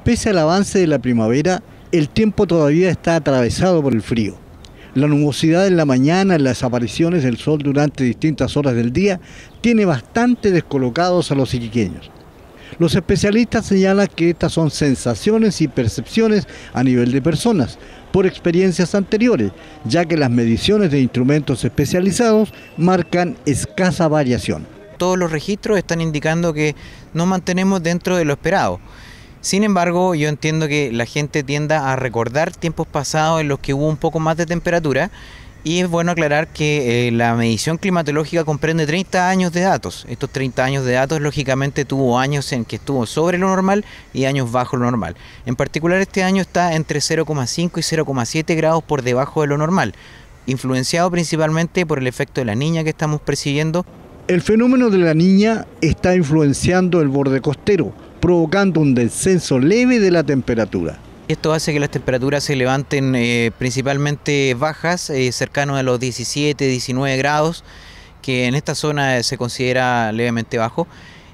Pese al avance de la primavera, el tiempo todavía está atravesado por el frío. La nubosidad en la mañana, las apariciones del sol durante distintas horas del día, tiene bastante descolocados a los iquiqueños. Los especialistas señalan que estas son sensaciones y percepciones a nivel de personas, por experiencias anteriores, ya que las mediciones de instrumentos especializados marcan escasa variación. Todos los registros están indicando que nos mantenemos dentro de lo esperado. Sin embargo, yo entiendo que la gente tienda a recordar tiempos pasados en los que hubo un poco más de temperatura, y es bueno aclarar que la medición climatológica comprende 30 años de datos. Estos 30 años de datos lógicamente tuvo años en que estuvo sobre lo normal y años bajo lo normal. En particular este año está entre 0,5 y 0,7 grados por debajo de lo normal, influenciado principalmente por el efecto de la Niña que estamos percibiendo. El fenómeno de la Niña está influenciando el borde costero, provocando un descenso leve de la temperatura. Esto hace que las temperaturas se levanten principalmente bajas, cercanos a los 17, 19 grados, que en esta zona se considera levemente bajo.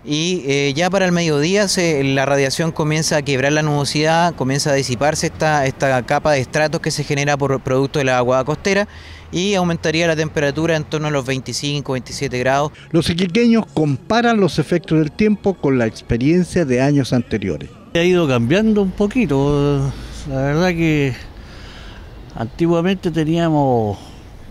Y ya para el mediodía la radiación comienza a quebrar la nubosidad, comienza a disiparse esta capa de estratos que se genera por producto de la vaguada costera, y aumentaría la temperatura en torno a los 25, 27 grados. Los iquiqueños comparan los efectos del tiempo con la experiencia de años anteriores. Ha ido cambiando un poquito. La verdad que antiguamente teníamos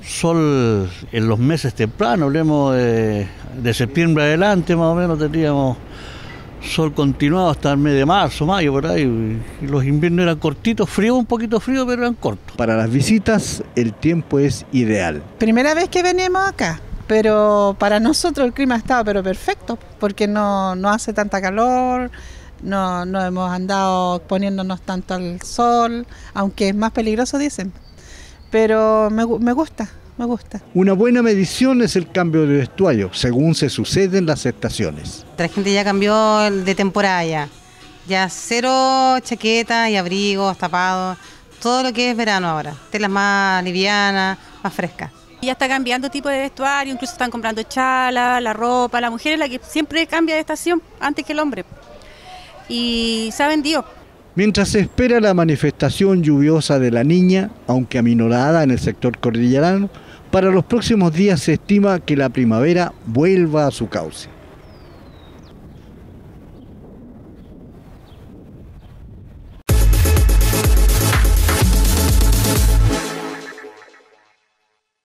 sol en los meses tempranos, hablemos de septiembre adelante más o menos, teníamos sol continuado hasta el mes de marzo, mayo, por ahí, y los inviernos eran cortitos, frío, un poquito frío, pero eran cortos. Para las visitas el tiempo es ideal. Primera vez que venimos acá, pero para nosotros el clima ha estado perfecto, porque no hace tanta calor, no hemos andado exponiéndonos tanto al sol, aunque es más peligroso dicen, pero me gusta. Una buena medición es el cambio de vestuario, según se suceden las estaciones. La gente ya cambió de temporada ya cero chaquetas y abrigos, tapados, todo lo que es verano ahora, telas más livianas, más frescas. Ya está cambiando tipo de vestuario, incluso están comprando chalas, la ropa, la mujer es la que siempre cambia de estación antes que el hombre. Y se ha vendido. Mientras se espera la manifestación lluviosa de la Niña, aunque aminorada en el sector cordillerano, para los próximos días se estima que la primavera vuelva a su cauce.